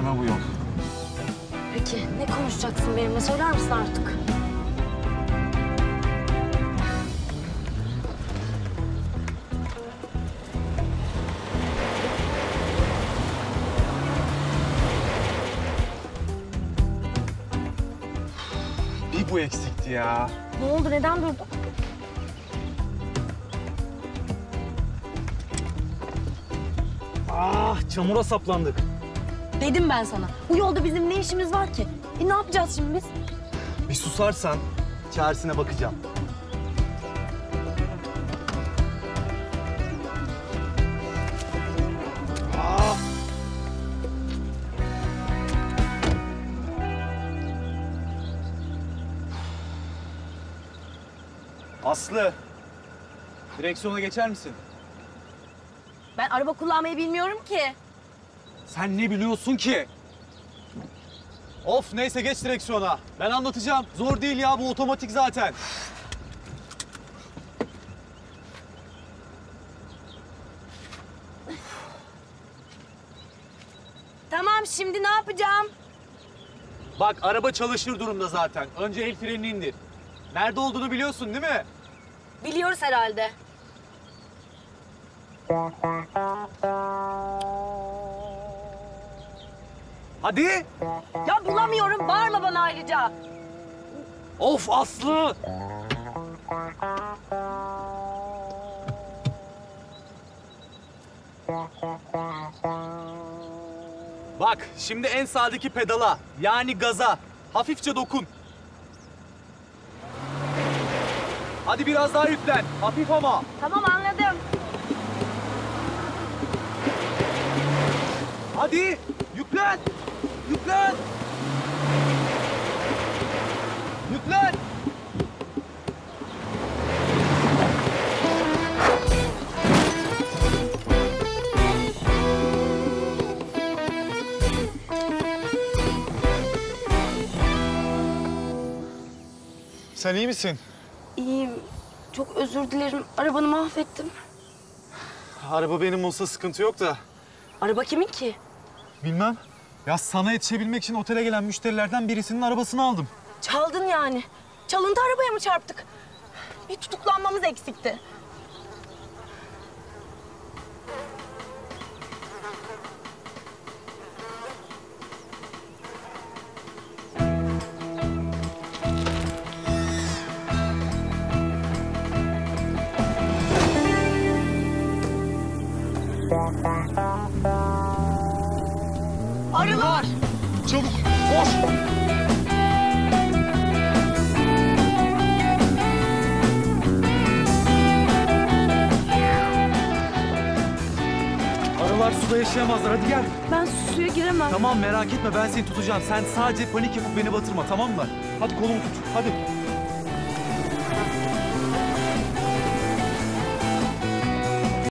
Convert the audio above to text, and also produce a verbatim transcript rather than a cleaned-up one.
Kime bu yol? Peki ne konuşacaksın benimle, söyler misin artık? Bir bu eksikti ya. Ne oldu, neden durdun? Ah, çamura saplandık. Dedim ben sana. Bu yolda bizim ne işimiz var ki? E ne yapacağız şimdi biz? Bir susarsan çaresine bakacağım. Ah! Aslı, direksiyona geçer misin? Ben araba kullanmayı bilmiyorum ki. Sen ne biliyorsun ki? Of, neyse geç direksiyona. Ben anlatacağım. Zor değil ya, bu otomatik zaten. Tamam, şimdi ne yapacağım? Bak, araba çalışır durumda zaten. Önce el frenini indir. Nerede olduğunu biliyorsun değil mi? Biliyoruz herhalde. Hadi. Ya bulamıyorum, bağırma bana ayrıca. Of Aslı. Bak, şimdi en sağdaki pedala, yani gaza hafifçe dokun. Hadi biraz daha yüklen, hafif ama. Tamam, anladım. Hadi, yüklen, yüklen. Yüklen. Sen iyi misin? İyiyim. Çok özür dilerim. Arabanı mahvettim. Araba benim olsa sıkıntı yok da. Araba kimin ki? Bilmem. Ya sana yetişebilmek için otele gelen müşterilerden birisinin arabasını aldım. Çaldın yani. Çalıntı arabaya mı çarptık? Bir tutuklanmamız eksikti. Arılar! Çabuk, koş! Arılar suda yaşayamazlar, hadi gel. Ben suya giremem. Tamam, merak etme, ben seni tutacağım. Sen sadece panik yapıp beni batırma, tamam mı? Hadi kolumu tut, hadi.